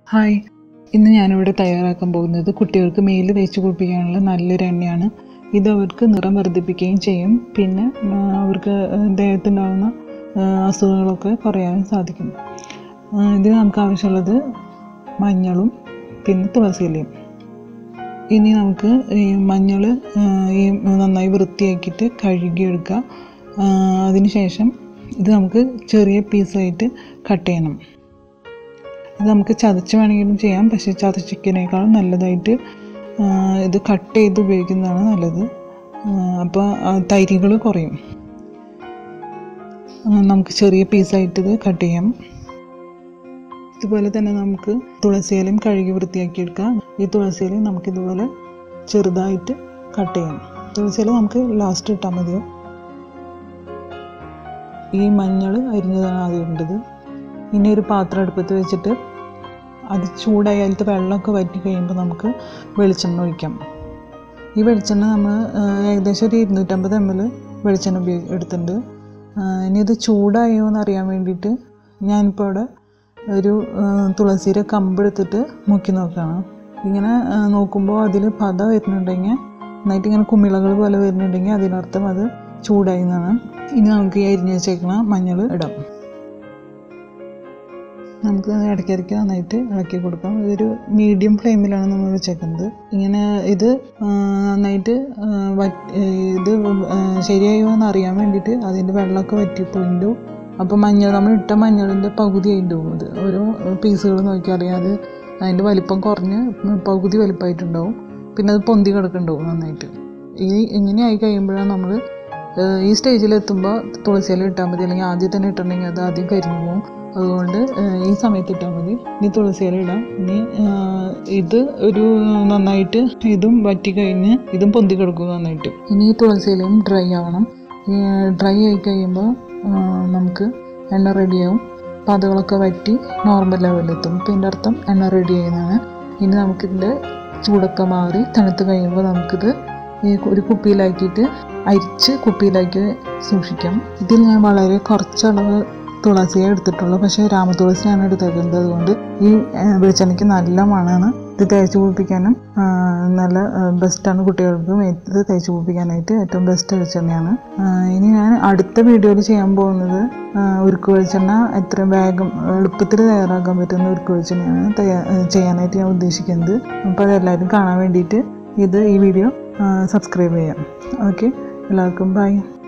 Hi, ഇന്ന് ഞാനിവിടെ തയ്യാറാക്കാൻ പോകുന്നത് കുട്ടികൾക്ക് മേല് തേച്ച് കുളിപ്പിക്കാനുള്ള നല്ലൊരു എണ്ണയാണ്. ഇത് അവർക്ക് നിറം വർദ്ധിപ്പിക്കുകയും ചെയ്യും. പിന്നെ അവർക്ക് ദേഹത്തുണ്ടാകുന്ന അസുഖങ്ങളൊക്കെ കുറയാനും സാധിക്കും. ഇതിന് നമുക്ക് ആവശ്യമുള്ളത് മഞ്ഞളും പിന്നെ തുളസിയിലയും. ഇനി നമുക്ക് ഈ മഞ്ഞൾ നന്നായി വൃത്തിയാക്കിയിട്ട് കഴുകിയെടുക്കുക. അതിനുശേഷം ഇത് നമുക്ക് ചെറിയ പീസായിട്ട് കട്ട് ചെയ്യണം. ഇത് നമുക്ക് ചതച്ച് വേണമെങ്കിലും ചെയ്യാം, പക്ഷേ ചതച്ചിക്കനേക്കാളും നല്ലതായിട്ട് ഇത് കട്ട് ചെയ്ത് ഉപയോഗിക്കുന്നതാണ് നല്ലത്. അപ്പോൾ തൈരുകൾ കുറയും. നമുക്ക് ചെറിയ പീസായിട്ട് ഇത് കട്ട് ചെയ്യാം. ഇതുപോലെ തന്നെ നമുക്ക് തുളസിയിലയും കഴുകി വൃത്തിയാക്കിയെടുക്കാം. ഈ തുളസിയിലയും നമുക്കിതുപോലെ ചെറുതായിട്ട് കട്ട് ചെയ്യാം. തുളസിയില നമുക്ക് ലാസ്റ്റ് ഇട്ടാൽ മതിയോ. ഈ മഞ്ഞൾ അരിഞ്ഞതാണ് ആദ്യം ഇടേണ്ടത്. ഇനി ഒരു പാത്രം അടുപ്പത്ത് വെച്ചിട്ട് അത് ചൂടായി അതിലത്തെ വെള്ളമൊക്കെ വറ്റി കഴിയുമ്പോൾ നമുക്ക് വെളിച്ചെണ്ണ ഒഴിക്കാം. ഈ വെളിച്ചെണ്ണ നമ്മൾ ഏകദേശം ഒരു 250 ml വെളിച്ചെണ്ണ എടുത്തിട്ടുണ്ട്. ഇനി ഇത് ചൂടായോ എന്നറിയാൻ വേണ്ടിയിട്ട് ഞാനിപ്പോൾ അവിടെ ഒരു തുളസിയുടെ കമ്പെടുത്തിട്ട് മുക്കി നോക്കുകയാണ്. ഇങ്ങനെ നോക്കുമ്പോൾ അതിൽ പത വരുന്നുണ്ടെങ്കിൽ, നന്നായിട്ട് ഇങ്ങനെ കുമിളകൾ പോലെ വരുന്നുണ്ടെങ്കിൽ അതിനർത്ഥം അത് ചൂടായി എന്നാണ്. ഇനി നമുക്ക് ഈ അരിഞ്ഞ് വെച്ചേക്കണ മഞ്ഞൾ ഇടാം. നമുക്ക് ഇടയ്ക്കിടയ്ക്ക് നന്നായിട്ട് ഇളക്കി കൊടുക്കാം. ഇതൊരു മീഡിയം ഫ്ലെയിമിലാണ് നമ്മൾ വെച്ചേക്കുന്നത്. ഇങ്ങനെ ഇത് നന്നായിട്ട് ഇത് ശരിയായോ എന്ന് അറിയാൻ വേണ്ടിയിട്ട് അതിൻ്റെ വെള്ളമൊക്കെ വറ്റിപ്പോയിട്ടുണ്ടാവും. അപ്പോൾ നമ്മൾ ഇട്ട മഞ്ഞളിൻ്റെ പകുതി ആയിട്ടുണ്ടാവും. അത് ഓരോ പീസുകൾ നോക്കി അറിയാം. അത് അതിൻ്റെ വലിപ്പം കുറഞ്ഞ് പകുതി വലിപ്പമായിട്ടുണ്ടാവും. പിന്നെ അത് പൊന്തി കിടക്കുന്നുണ്ടാവും നന്നായിട്ട്. ഇങ്ങനെ ആയി കഴിയുമ്പോഴാണ് നമ്മൾ ഈ സ്റ്റേജിലെത്തുമ്പോൾ തുളസിയില ഇട്ടാൽ മതി. അല്ലെങ്കിൽ ആദ്യം തന്നെ ഇട്ടിട്ടുണ്ടെങ്കിൽ അത് ആദ്യം കരിഞ്ഞു പോകും. അതുകൊണ്ട് ഈ സമയത്ത് ഇട്ടാൽ മതി. ഇനി തുളസിയില ഇടാം. ഇനി ഇത് ഒരു നന്നായിട്ട് ഇതും വറ്റി കഴിഞ്ഞ് ഇതും പൊന്തി കിടക്കും നന്നായിട്ട്. ഇനി ഈ തുളസിയിലയും ഡ്രൈ ആവണം. ഡ്രൈ ആയി കഴിയുമ്പോൾ നമുക്ക് എണ്ണ റെഡിയാവും. പതകളൊക്കെ വറ്റി നോർമൽ ലെവലിലെത്തും. അപ്പോൾ ഇതിൻ്റെ അർത്ഥം എണ്ണ റെഡി ആയതാണ്. ഇനി നമുക്കിതിൻ്റെ ചൂടൊക്കെ മാറി തണുത്ത് കഴിയുമ്പോൾ നമുക്കിത് ഒരു കുപ്പിയിലാക്കിയിട്ട് അരിച്ച് കുപ്പിയിലാക്കി സൂക്ഷിക്കാം. ഇതിൽ ഞാൻ വളരെ കുറച്ചളവ് തുളസിയെ എടുത്തിട്ടുള്ളൂ, പക്ഷേ രാമതുളസിയാണ് എടുത്തേക്കുന്നത്. അതുകൊണ്ട് ഈ വെളിച്ചെണ്ണയ്ക്ക് നല്ല മണമാണ്. ഇത് തേച്ച് കുളിപ്പിക്കാനും നല്ല ബെസ്റ്റാണ്. കുട്ടികൾക്ക് ഇത് തേച്ച് കുളിപ്പിക്കാനായിട്ട് ഏറ്റവും ബെസ്റ്റ് വെളിച്ചെണ്ണയാണ്. ഇനി ഞാൻ അടുത്ത വീഡിയോയിൽ ചെയ്യാൻ പോകുന്നത് ഉരുക്ക് വെളിച്ചെണ്ണ എത്രയും വേഗം എളുപ്പത്തിൽ തയ്യാറാക്കാൻ പറ്റുന്ന ഉരുക്ക് വെളിച്ചെണ്ണയാണ് ചെയ്യാനായിട്ട് ഞാൻ ഉദ്ദേശിക്കുന്നത്. അപ്പോൾ അതെല്ലാവരും കാണാൻ വേണ്ടിയിട്ട് ഈ വീഡിയോ സബ്സ്ക്രൈബ് ചെയ്യാം. ഓക്കെ, എല്ലാവർക്കും ബൈ.